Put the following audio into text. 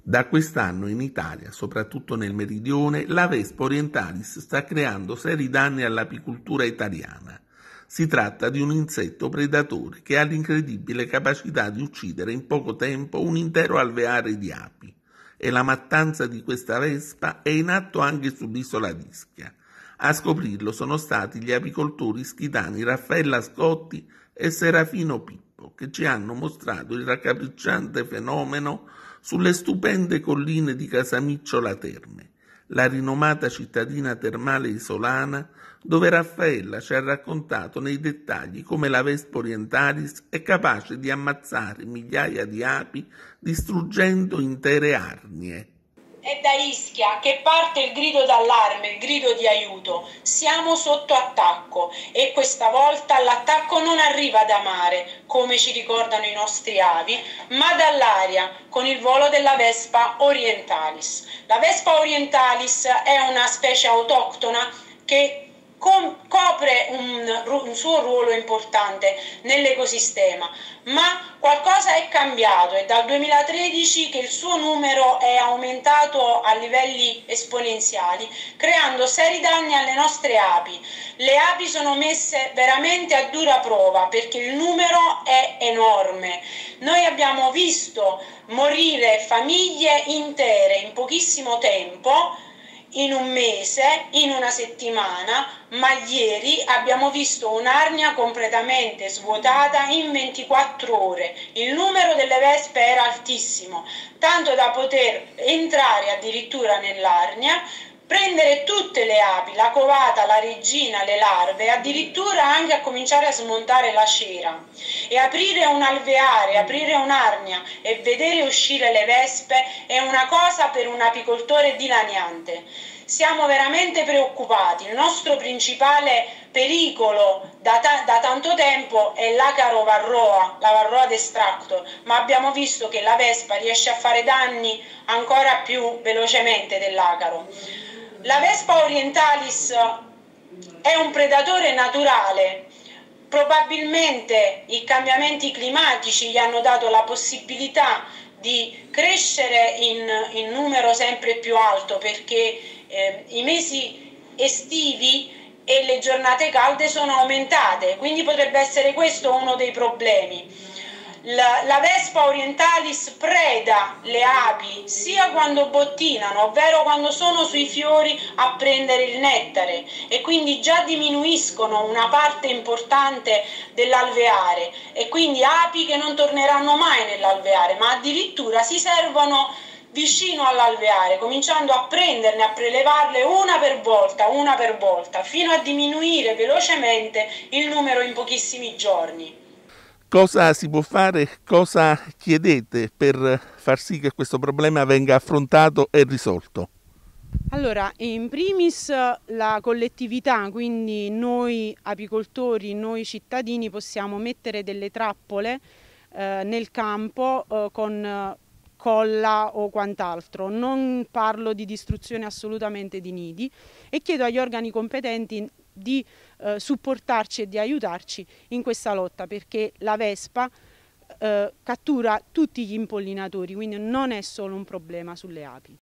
Da quest'anno in Italia, soprattutto nel meridione, la Vespa orientalis sta creando seri danni all'apicoltura italiana. Si tratta di un insetto predatore che ha l'incredibile capacità di uccidere in poco tempo un intero alveare di api. E la mattanza di questa vespa è in atto anche sull'isola di Ischia. A scoprirlo sono stati gli apicoltori ischitani Raffaella Scotti e Serafino Pippo, che ci hanno mostrato il raccapricciante fenomeno sulle stupende colline di Casamicciola Terme, la rinomata cittadina termale isolana, dove Raffaella ci ha raccontato nei dettagli come la Vespa orientalis è capace di ammazzare migliaia di api distruggendo intere arnie. È da Ischia che parte il grido d'allarme, il grido di aiuto. Siamo sotto attacco e questa volta l'attacco non arriva da mare, come ci ricordano i nostri avi, ma dall'aria, con il volo della Vespa orientalis. La Vespa orientalis è una specie autoctona che copre un suo ruolo importante nell'ecosistema, ma qualcosa è cambiato. È dal 2013 che il suo numero è aumentato a livelli esponenziali, creando seri danni alle nostre api. Le api sono messe veramente a dura prova perché il numero è enorme. Noi abbiamo visto morire famiglie intere in pochissimo tempo, in un mese, in una settimana, ma ieri abbiamo visto un'arnia completamente svuotata in 24 ore. Il numero delle vespe era altissimo, tanto da poter entrare addirittura nell'arnia, prendere tutte le api, la covata, la regina, le larve, addirittura anche a cominciare a smontare la cera. E aprire un alveare, aprire un'arnia e vedere uscire le vespe è una cosa per un apicoltore dilaniante. Siamo veramente preoccupati. Il nostro principale pericolo da tanto tempo è l'acaro varroa, la varroa destructor, ma abbiamo visto che la vespa riesce a fare danni ancora più velocemente dell'acaro. La Vespa orientalis è un predatore naturale. Probabilmente i cambiamenti climatici gli hanno dato la possibilità di crescere in numero sempre più alto, perché i mesi estivi e le giornate calde sono aumentate, quindi potrebbe essere questo uno dei problemi. La Vespa orientalis preda le api sia quando bottinano, ovvero quando sono sui fiori a prendere il nettare, e quindi già diminuiscono una parte importante dell'alveare, e quindi api che non torneranno mai nell'alveare, ma addirittura si servono vicino all'alveare, cominciando a prenderne, a prelevarle una per volta, fino a diminuire velocemente il numero in pochissimi giorni. Cosa si può fare? Cosa chiedete per far sì che questo problema venga affrontato e risolto? Allora, in primis la collettività, quindi noi apicoltori, noi cittadini possiamo mettere delle trappole nel campo con colla o quant'altro. Non parlo di distruzione assolutamente di nidi, e chiedo agli organi competenti di supportarci e di aiutarci in questa lotta, perché la vespa cattura tutti gli impollinatori, quindi non è solo un problema sulle api.